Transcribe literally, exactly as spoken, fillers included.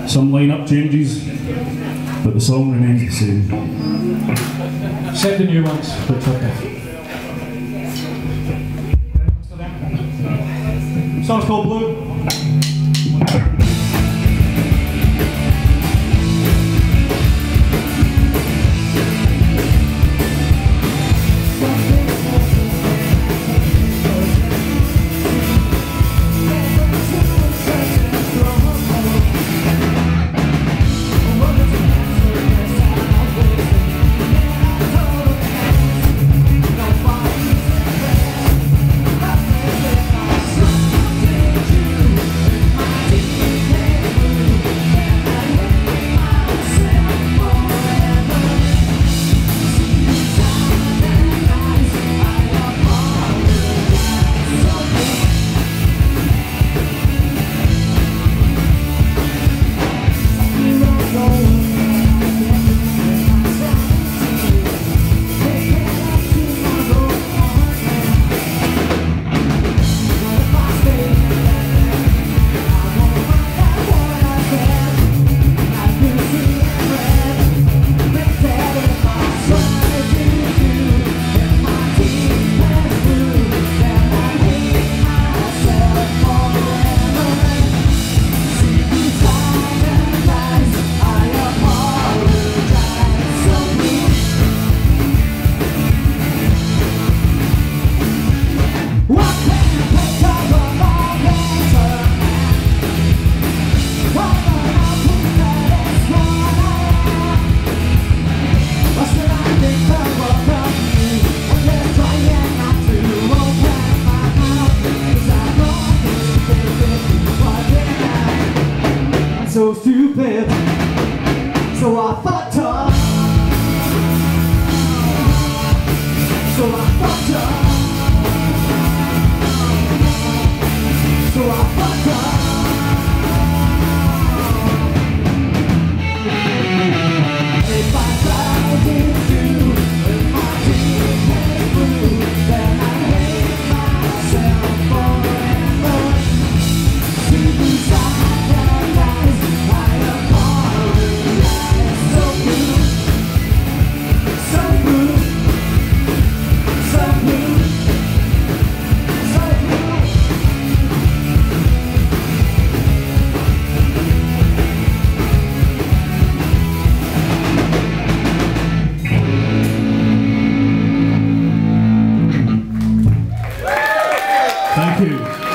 Some line-up changes, but the song remains the same. Except the new ones, but okay. Song's called Blue. So stupid, so I fucked up. So I fucked up. So I fucked up. If I tried to do with my teeth and blue, then I hate myself forever. To be sacrificed, I apologize. So blue, so blue, so blue, so blue. Thank you.